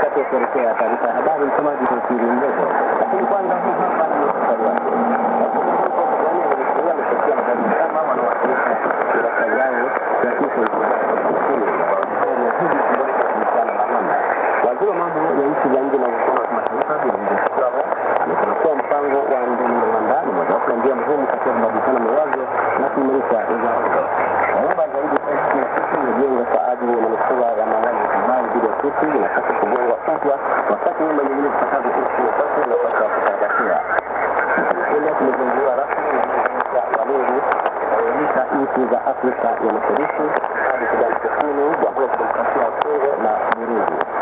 wakati wa kuelekea taarifa ya habari, msomaji ni Siri Mdogo. Lakini kwanza huu hapa ni mstari wake. Kama wanawakilisha serikali yao ya kifo waziri wa mambo ya nchi za nje na uhusiano wa kimataifa amesema kuwa mpango wa ndani ya Rwanda ni mojawapo ya njia muhimu katika kubadilishana mawazo na kuimarisha uzalendo. Nyumba zaidi imejengwa kwa ajili ya manufaa ya mauaji ya kimbari dhidi ya Tutsi na sasa kujengwa upya, wakati nyumba nyingine zitakazoishi sasa inapaswa kukarabatiwa. Hili tumezinduliwa rasmi na walinzi kuelimisha nchi za Afrika ya Mashariki hadi Sudan Kusini, Jamhuri ya Kidemokrasia ya Kongo na Burundi.